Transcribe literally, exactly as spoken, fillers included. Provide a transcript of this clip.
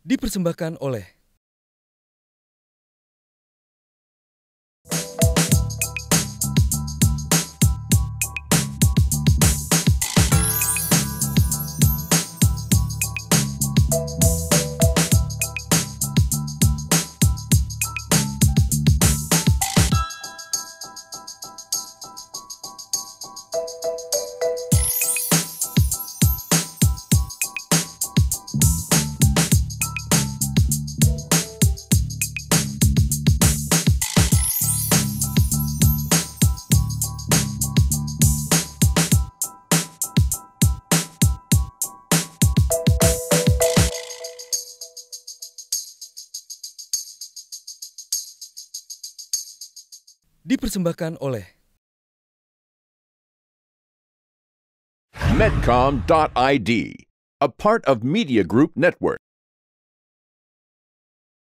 Dipersembahkan oleh Dipersembahkan oleh Medcom dot I D, a part of Media Group Network.